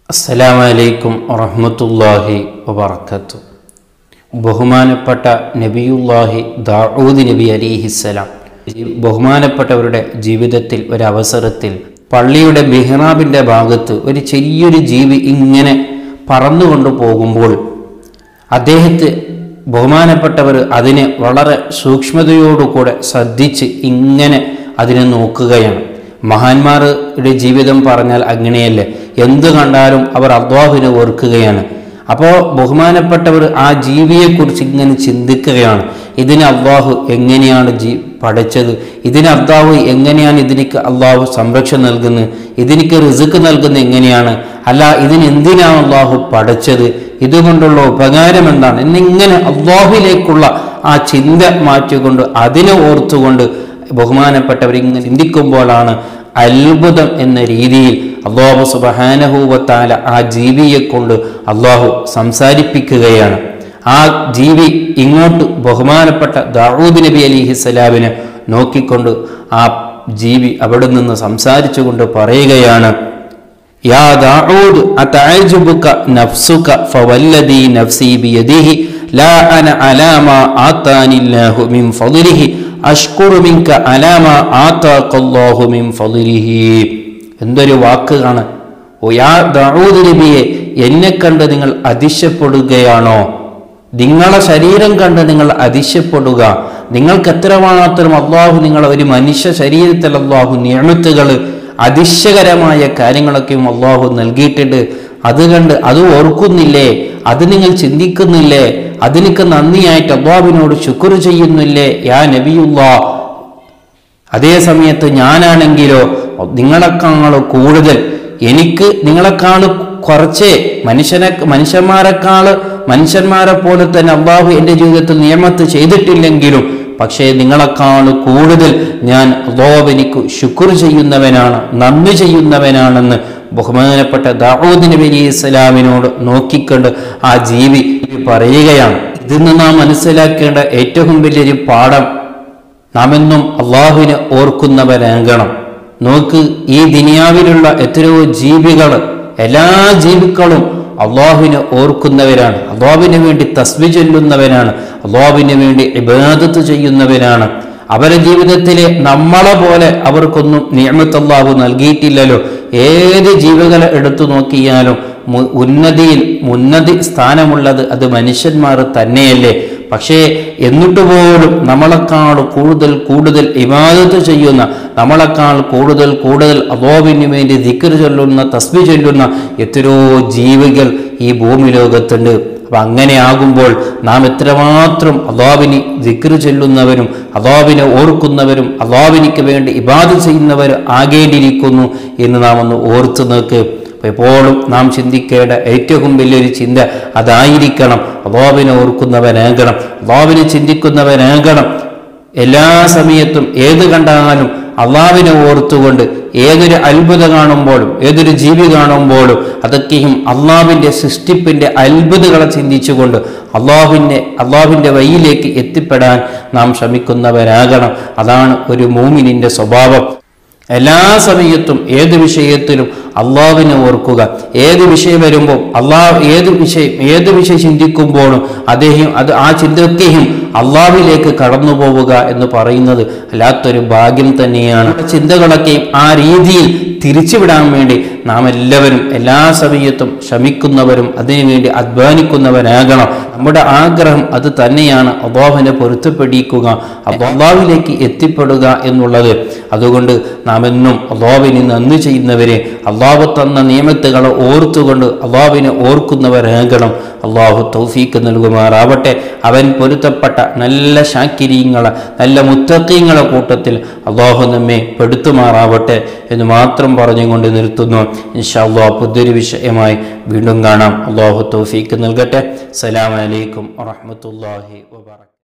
അസ്സലാമു അലൈക്കും വറഹ്മത്തുള്ളാഹി വബറകാതുഹു. ബഹുമാനപ്പെട്ട നബിയുല്ലാഹി ദാഊദ് നബി അലൈഹിസ്സലാം ബഹുമാനപ്പെട്ടവരുടെ ജീവിതത്തിൽ ഒരവസരത്തിൽ പള്ളിയുടെ മിഹ്റാബിൻ്റെ ഭാഗത്ത് ഒരു ചെറിയൊരു ജീവി ഇങ്ങനെ പറന്നുകൊണ്ടു പോകുമ്പോൾ അദ്ദേഹത്തെ ബഹുമാനപ്പെട്ടവർ അതിനെ വളരെ സൂക്ഷ്മതയോടുകൂടെ ശ്രദ്ധിച്ച് ഇങ്ങനെ അതിനെ നോക്കുകയാണ്. മഹാന്മാരുടെ ജീവിതം പറഞ്ഞാൽ അങ്ങനെയല്ലേ, എന്ത് കണ്ടാലും അവർ അല്ലാഹുവിനെ ഓർക്കുകയാണ്. അപ്പോൾ ബഹുമാനപ്പെട്ടവർ ആ ജീവിയെക്കുറിച്ച് ഇങ്ങനെ ചിന്തിക്കുകയാണ്. ഇതിന് അല്ലാഹു എങ്ങനെയാണ് പഠിച്ചത്, ഇതിന് അല്ലാഹു എങ്ങനെയാണ് ഇതിനിക്ക് അല്ലാഹു സംരക്ഷണം നൽകുന്നത്, ഇതിനിക്ക് റിസ്ക് നൽകുന്നത് എങ്ങനെയാണ്, അല്ല ഇതിന് എന്തിനാണ് അല്ലാഹു പഠിച്ചത്, ഇതുകൊണ്ടുള്ള ഉപകാരം എന്താണ് എന്നിങ്ങനെ അല്ലാഹുവിലേക്കുള്ള ആ ചിന്ത മാറ്റിക്കൊണ്ട് അതിനെ ഓർത്തുകൊണ്ട് ബഹുമാനപ്പെട്ടവർ ഇങ്ങനെ ചിന്തിക്കുമ്പോഴാണ് അത്ഭുതം എന്ന രീതിയിൽ അല്ലാഹു സുബ്ഹാനഹു വ തആല ആ ജീവിയെ കൊണ്ട് അല്ലാഹു സംസാരിപ്പിക്കുകയാണ്. ആ ജീവി ഇങ്ങോട്ട് ബഹുമാനപ്പെട്ട ദാഊദ് നബി അലൈഹിസ്സലാമിനെ നോക്കിക്കൊണ്ട് ആ ജീവി അവിടെ നിന്ന് സംസാരിച്ചുകൊണ്ട് പറയുകയാണ്, യാ ദാഊദ് അതഅജബുക നഫ്സുക ഫവല്ലദി നഫ്സി ബിയദിഹി ലാ അന അലാ മാ ആതാനില്ലാഹു മിൻ ഫളിഹി അഷ്കുറു മിൻക അലാ മാ ആതാഖല്ലാഹു മിൻ ഫളിഹി. എന്തൊരു വാക്കാണ്! ഓ യാ ദാഊദ് നബിയെ, എന്നെ കണ്ട് നിങ്ങൾ അതിശയപ്പെടുകയാണോ? നിങ്ങളെ ശരീരം കണ്ട് നിങ്ങൾ അതിശയപ്പെടുക. നിങ്ങൾക്ക് എത്രമാത്രം അല്ലാഹു നിങ്ങളെ ഒരു മനുഷ്യ ശരീരത്തിൽ അല്ലാഹു നിഅമത്തുകൾ അതിശയകരമായ കാര്യങ്ങളൊക്കെയും അല്ലാഹു നൽകിയിട്ടുണ്ട്. അത് കണ്ട് അത് ഓർക്കുന്നില്ലേ? അത് നിങ്ങൾ ചിന്തിക്കുന്നില്ലേ? അതിനൊക്കെ നന്ദിയായിട്ട് അല്ലാഹുവിനോട് ശുക്ർ ചെയ്യുന്നില്ലേ യാ നബിയുല്ലാഹ്? അതേ സമയത്ത് ഞാനാണെങ്കിലോ നിങ്ങളെക്കാൾ കൂടുതൽ, എനിക്ക് നിങ്ങളെക്കാൾ കുറച്ചേ മനുഷ്യന്മാരെ പോലെ തന്നെ അല്ലാഹു എൻ്റെ ജീവിതത്തിൽ നിയമത്ത് ചെയ്തിട്ടില്ലെങ്കിലും പക്ഷേ നിങ്ങളെക്കാൾ കൂടുതൽ ഞാൻ അല്ലാഹുവിനിക്ക് ശുക്ർ ചെയ്യുന്നവനാണ്, നന്ദി ചെയ്യുന്നവനാണെന്ന് ബഹുമാനപ്പെട്ട ദാഊദ് നബി അലൈഹിസ്സലാമിനോട് നോക്കിക്കൊണ്ട് ആ ജീവി പറയുകയാണ്. ഇതിന്ന് നാം മനസ്സിലാക്കേണ്ട ഏറ്റവും വലിയൊരു പാഠം, നാം എന്നും അല്ലാഹുവിനെ ഓർക്കുന്നവരാകണം. നോക്ക്, ഈ ദുനിയാവിലുള്ള എത്രയോ ജീവികൾ, എല്ലാ ജീവികളും അല്ലാഹുവിനെ ഓർക്കുന്നവരാണ്, അല്ലാഹുവിന് വേണ്ടി തസ്ബീഹ് ചൊല്ലുന്നവരാണ്, അല്ലാഹുവിന് വേണ്ടി ഇബാദത്ത് ചെയ്യുന്നവരാണ്. അവരുടെ ജീവിതത്തിലെ നമ്മളെ പോലെ അവർക്കൊന്നും നിഅമത്ത് അല്ലാഹു നൽകിയിട്ടില്ലല്ലോ. ഏത് ജീവികളെ എടുത്തു നോക്കിയാലും ഉന്നതി സ്ഥാനമുള്ളത് അത് മനുഷ്യന്മാർ തന്നെയല്ലേ. പക്ഷേ എന്നിട്ട് പോലും നമ്മളെക്കാൾ കൂടുതൽ ഇബാദത്ത് ചെയ്യുന്ന, നമ്മളെക്കാൾ കൂടുതൽ അല്ലാഹുവിന് വേണ്ടി ദിക്ർ ചൊല്ലുന്ന, തസ്ബീഹ് ചൊല്ലുന്ന എത്രയോ ജീവികൾ ഈ ഭൂമി ലോകത്തുണ്ട്. അപ്പം അങ്ങനെ ആകുമ്പോൾ നാം എത്രമാത്രം അല്ലാഹുവിന് ദിക്ർ ചൊല്ലുന്നവരും അല്ലാഹുവിനെ ഓർക്കുന്നവരും അല്ലാഹുവിനിക്ക് വേണ്ടി ഇബാദത്ത് ചെയ്യുന്നവർ ആകേണ്ടിയിരിക്കുന്നു എന്ന് നാം ഒന്ന് ഓർത്തു നോക്ക്. എപ്പോഴും നാം ചിന്തിക്കേണ്ട ഏറ്റവും വലിയൊരു ചിന്ത അതായിരിക്കണം, അല്ലാഹുവിനെ ഓർക്കുന്നവനാകണം, അല്ലാഹുവിനെ ചിന്തിക്കുന്നവനാകണം. എല്ലാ സമയത്തും ഏത് കണ്ടാലും അല്ലാഹുവിനെ ഓർത്തുകൊണ്ട് ഏതൊരു അത്ഭുതം കാണുമ്പോഴും ഏതൊരു ജീവി കാണുമ്പോഴും അതൊക്കെയും അല്ലാഹുവിൻ്റെ സൃഷ്ടിപ്പിൻ്റെ അത്ഭുതങ്ങളെ ചിന്തിച്ചുകൊണ്ട് അല്ലാഹുവിൻ്റെ വഴിയിലേക്ക് എത്തിപ്പെടാൻ നാം ശ്രമിക്കുന്നവരാകണം. അതാണ് ഒരു മുഅ്മിനിന്റെ സ്വഭാവം. എല്ലാ സമയത്തും ഏത് വിഷയത്തിലും അല്ലാഹുവിനെ ഓർക്കുക. ഏത് വിഷയം വരുമ്പോൾ ഏത് വിഷയം ചിന്തിക്കുമ്പോഴും ആ ചിന്തയൊക്കെയും അല്ലാഹുവിലേക്ക് കടന്നു പോവുക എന്ന് പറയുന്നത് അല്ലാത്തൊരു ഭാഗ്യം തന്നെയാണ്. ചിന്തകളൊക്കെയും ആ രീതിയിൽ തിരിച്ചുവിടാൻ വേണ്ടി നാം എല്ലാവരും എല്ലാ സമയത്തും ശ്രമിക്കുന്നവരും അതിനുവേണ്ടി അധ്വാനിക്കുന്നവരാകണം. നമ്മുടെ ആഗ്രഹം അത് തന്നെയാണ്, അല്ലാഹുവിനെ പൊരുത്തപ്പെടിക്കുക, അല്ലാഹുവിലേക്ക് എത്തിപ്പെടുക എന്നുള്ളത്. അതുകൊണ്ട് നാം എന്നും അല്ലാഹുവിന് നന്ദി ചെയ്യുന്നവരെ, അല്ലാഹു തന്ന നിയമത്തുകളെ ഓർത്തുകൊണ്ട് അല്ലാഹുവിനെ ഓർക്കുന്നവരാകണം. അല്ലാഹു തൗഫീക്ക് നൽകുമാറാവട്ടെ. അവൻ പൊരുത്തപ്പെട്ട നല്ല ശാക്കിരീങ്ങളെ, നല്ല മുത്തഖീങ്ങളെ കൂട്ടത്തിൽ അല്ലാഹു നമ്മെ പെടുത്തുമാറാവട്ടെ എന്ന് മാത്രം പറഞ്ഞുകൊണ്ട് നിർത്തുന്നു. ഇൻഷാ അല്ലാഹ് പുതിയൊരു വിഷയമായി വീണ്ടും കാണാം. അല്ലാഹു തൗഫീക്ക് നൽകട്ടെ. അസ്സലാമു അലൈക്കും വറഹ്മത്തുള്ളാഹി വബറകാതുഹു.